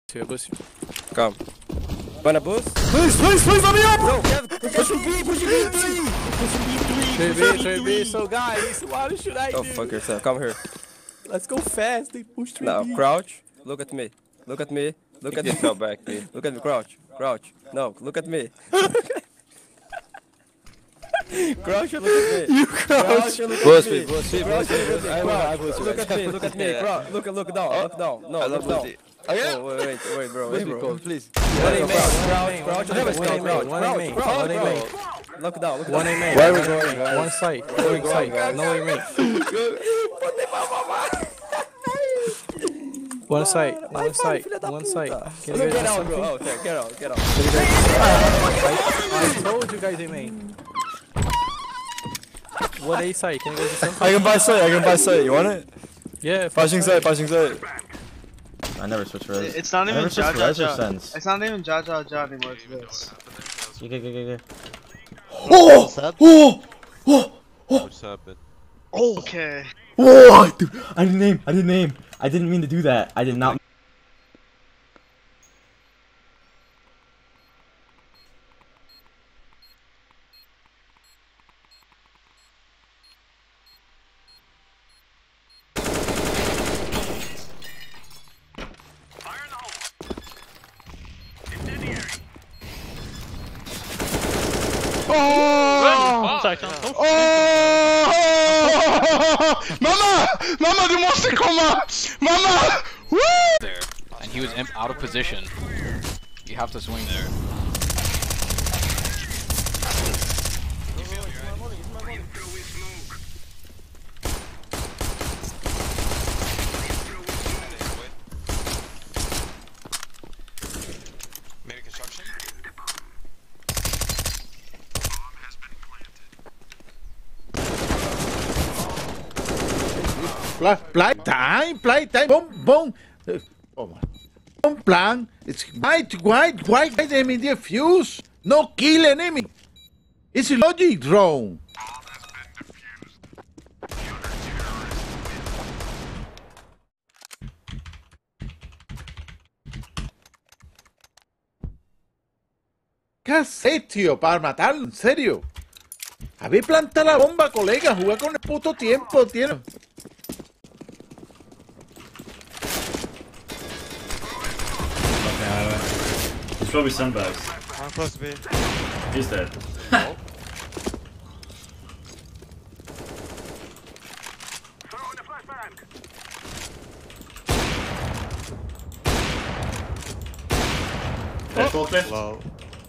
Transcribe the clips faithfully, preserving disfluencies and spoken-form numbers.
Here, boost. Come. Wanna boost? Please, please, please, let me up! No, pushing B, pushing B three! Pushing B three! Trey B, Trey B, so guys, what should I Oh, do? fuck yourself. Come here. Let's go fast, they push Trey Now, B. crouch. Look at me. Look at me. Look at me. Fell back, me. Look at me. Crouch. Crouch. No, look at me. Crouch and look at me. You crouch. and look Boost at me, me. boost me, Crouch boost me, and look boost me. at me. I will, I will, Crouch. Look at me. Look at me. Yeah. Crouch. Look, look down. Look down. No, I look love down. boost. Oh yeah? Oh, wait, wait, wait, bro. Boost Wait, me, bro. coach, please. One One A A main. main. Crouch. Crouch. One A Crouch. main. Crouch. One A main. Crouch. One A main. Crouch. Look down. Look One down. A main. Where are we going, guys? One site. One site. No A main. One site. One site. One site. Can you Look, guys get do out, bro. something? Oh, okay, get out. Get out. I, I told you guys A main. What A site? Can you guys do something? I can buy site, I can buy site. You want it? Yeah. Flashing site, flashing site. I never switch res. It's not I even never switch Jaja res or Ja. sense. It's not even Jaja Ja anymore. It's this. Yeah, yeah, yeah, yeah. Oh! Oh! Oh! What's happened? Oh! Okay. Oh, dude! I didn't aim. I didn't aim. I didn't mean to do that. I did not. Oh! Oh! Mama! Mama, du musst kommen! Mama! Woo! There, and he was imp out of position. You have to swing there. Made a construction? Play time, play time, bom, bom. Bom plan. It's white, white, white enemy defuse. No kill enemy. It's logic wrong. Cacete, tío, para matarlo, en serio. Había plantado la bomba, colega. Juega con el puto tiempo, tío. He's probably sandbags. One plus B. He's dead. Dead forklift. Low.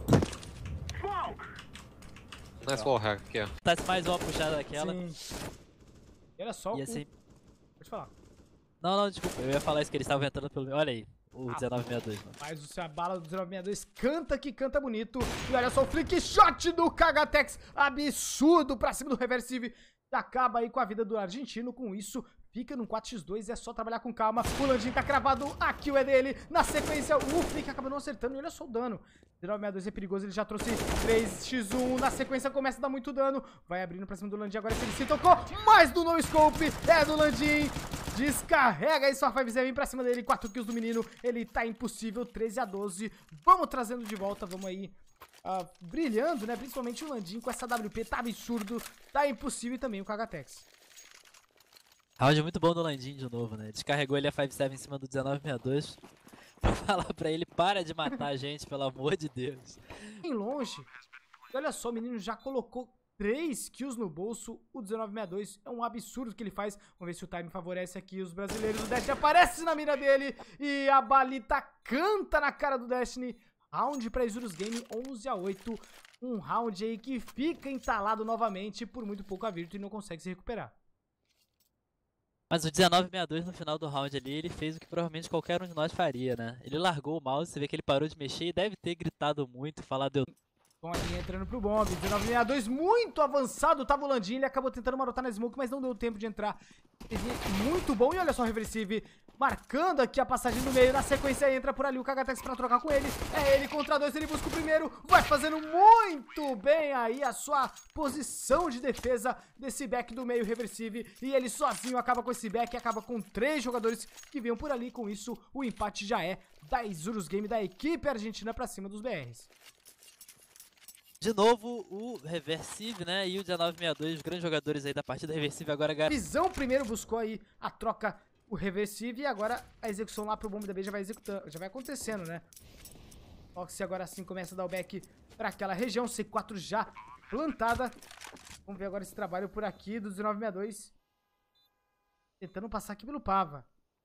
Nice wall hack, yeah. Tá mais uma puxada daquela. Sim. E olha só. E o- assim. Pode falar. Não, não, desculpa. Eu ia falar isso que eles estavam entrando pelo. Olha aí, o Ah. dezenove sessenta e dois, mano. Mas o seu bala do dezenove sessenta e dois canta que canta bonito. E olha só o flick shot do Kagatex. Absurdo pra cima do Reversive. E acaba aí com a vida do argentino. Com isso, fica no quatro por dois. É só trabalhar com calma. O Landim tá cravado. A kill é dele. Na sequência, o flick acaba não acertando. E olha só o dano. dezenove sessenta e dois é perigoso. Ele já trouxe três por um. Na sequência, começa a dar muito dano. Vai abrindo pra cima do Landim. Agora ele se tocou. Mais do no scope. É do Landim. Descarrega aí sua cinco zero, vem pra cima dele, quatro kills do menino, ele tá impossível, treze a doze, vamos trazendo de volta, vamos aí, uh, brilhando, né, principalmente o Landim com essa W P, tá absurdo, tá impossível e também o Kagatex. Round muito bom do Landim de novo, né, descarregou ele a cinco sete em cima do dezenove sessenta e dois, pra falar pra ele, para de matar a gente, pelo amor de Deus. Bem longe, e olha só, o menino já colocou três kills no bolso, o dezenove sessenta e dois é um absurdo que ele faz. Vamos ver se o time favorece aqui os brasileiros. O Destiny aparece na mira dele e a balita canta na cara do Destiny. Round pra Isurus Game, onze a oito. Um round aí que fica entalado novamente por muito pouco a Virtus e não consegue se recuperar. Mas o dezenove sessenta e dois no final do round ali, ele fez o que provavelmente qualquer um de nós faria, né? Ele largou o mouse, você vê que ele parou de mexer e deve ter gritado muito, falado eu... Com a linha entrando pro bomb, dezenove sessenta e dois muito avançado, tava o Landim, ele acabou tentando marotar na smoke, mas não deu tempo de entrar. Ele muito bom, e olha só o reversive, marcando aqui a passagem no meio. Na sequência entra por ali o Kagatex pra trocar com ele. É ele contra dois, ele busca o primeiro. Vai fazendo muito bem aí a sua posição de defesa desse back do meio reversive. E ele sozinho acaba com esse back, acaba com três jogadores que vinham por ali. Com isso, o empate já é da Isurus Game, da equipe argentina pra cima dos B Rs. De novo, o Reversive, né, e o dezenove sessenta e dois, os grandes jogadores aí da partida. Reversive agora... Visão primeiro buscou aí a troca, o Reversive, e agora a execução lá pro Bomb da B já vai executando, já vai acontecendo, né? Oxy agora sim começa a dar o back pra aquela região, C quatro já plantada. Vamos ver agora esse trabalho por aqui do dezenove sessenta e dois. Tentando passar aqui pelo Pava.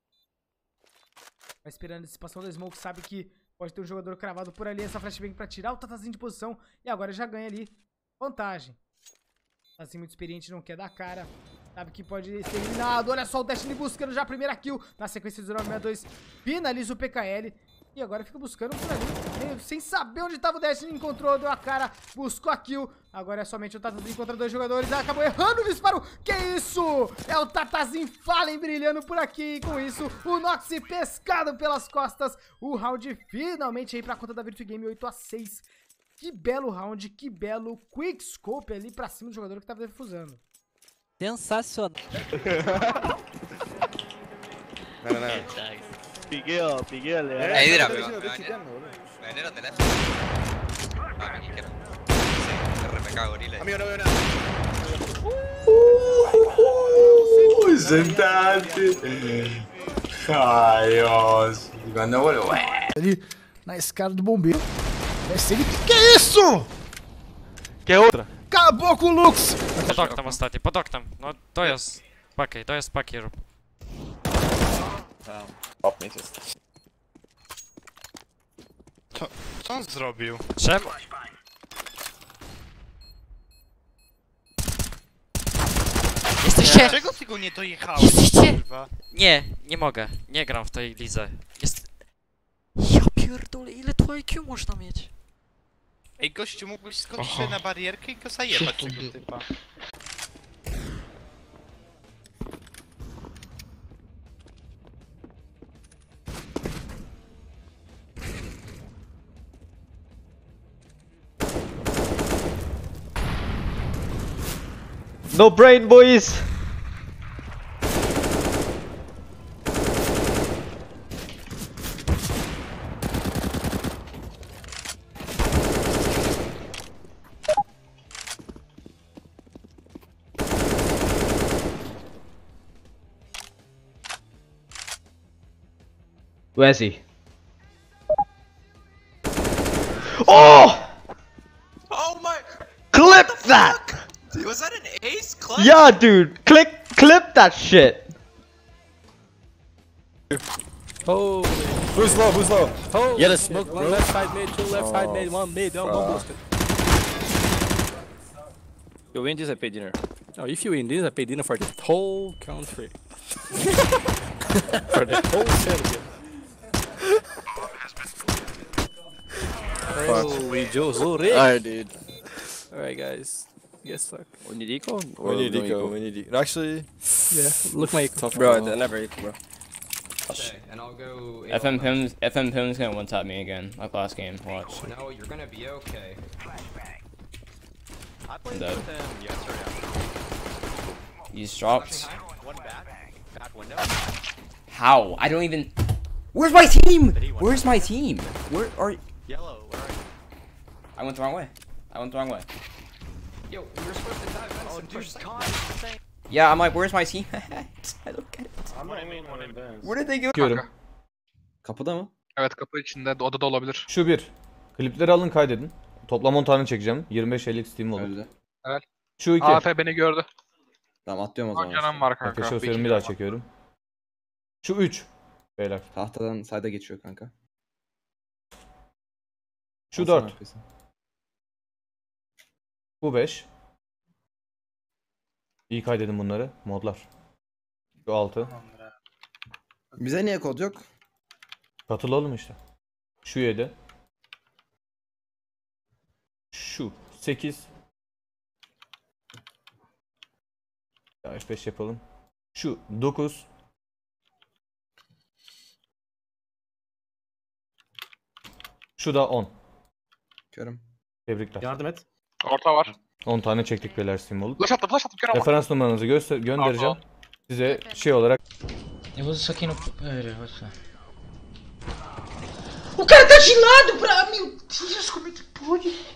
Vai esperando a antecipação da Smoke, sabe que pode ter um jogador cravado por ali, essa flashbang pra tirar o Tatazinho de posição. E agora já ganha ali vantagem. Tatazinho muito experiente, não quer dar cara. Sabe que pode ser eliminado. Olha só o Destiny buscando já a primeira kill. Na sequência do dezenove sessenta e dois, finaliza o P K L. E agora fica buscando por ali, sem saber onde estava o Destiny. Encontrou, deu a cara, buscou a kill. Agora é somente o Tatazinho contra dois jogadores. Acabou errando o disparo. Que isso? É o Tatazinho Fallen brilhando por aqui. E com isso, o Noxy pescado pelas costas. O round finalmente aí pra conta da Virtua Game, oito a seis. Que belo round, que belo quickscope ali pra cima do jogador que tava defusando. Sensacional. No, no, no. Piqueo, piqueo, le da. Ahí dirá, pero. Venero de left. Ah, aquí quiero. Sí, R P K gorila. Amigo, no veo nada. Uh, sentate. Ai, Dios. Quando vuelvo. Ali na escada do bombeiro. Vai ser ele. Que é isso? Quer outra? Acabou com o Lux. Pod oknem ostatni, pod oknem. No to jest paki, to jest paki rób. Co, co on zrobił? Czemu? Jesteście! Dlaczego ty go nie dojechałeś? Jesteście! Kurwa? Nie, nie mogę. Nie gram w tej lidze. Jest... Ja pierdolę, ile tu I Q można mieć? Ej, gościu, mógłbyś skoczyć sobie na barierkę i go zajebać tego typa. No brain, boys! Where is he? Oh! Oh my! Clip that! Was that an ace clip? Yeah, dude! Click, clip that shit! Oh, who's low? Who's low? Oh, yeah, the smoke. One left side mid, two left side mid, one mid, one one booster. You win this, I pay dinner. Oh, if you win this, I pay dinner for the whole country. For the whole city. Oh, we Joe Zurich. Alright, dude. Alright, guys. Guess fuck. We need eco? We need eco, we need eco. Actually, Yeah, look my eco. Bro, I never eco, bro. Okay, and I'll go. F M Pims, F M Pims gonna one tap me again, like last game. Watch. No, you're gonna be okay. I played with with him yesterday. These drops. One back, back window. How? I don't even. Where's my team? Where's my team? Where are? Yellow, where are you? I went the wrong way. I went the wrong way. Yo, you were supposed to dive in. Oh, dude, God. Yeah, I'm like, where's my team? I don't get it. Where did they go? Bakıyorum. Kapıda mı? Evet, kapı içinde, odada olabilir. Şu bir. Klipleri alın kaydedin. Toplam on tane çekeceğim. yirmi beş elli Steam olur. Evet. Şu iki. A F beni gördü. Tamam atlıyorum o zaman. Canım var kanka. Arkadaşlar söyleyeyim bir daha çekiyorum. Şu üç. Beyler. Tahtadan sayda geçiyor kanka. Şu dört. Bu beş. İyi kaydedin bunları. Modlar. Şu altı. Bize niye kod yok? Katıl oğlum işte. Şu yedi. Şu sekiz. F beş yapalım. Şu dokuz. Şu da on. Körüm. Tebrikler. Yardım et. Orta var. on tane çektik beyler Steam'olu. Flash attım flash attım kör ama. Referans numaranızı göster göndereceğim. Size şey olarak. Eu vou só aqui no... Pera, olha só. O cara tá de lado pra... Meu Deus, como é que pode?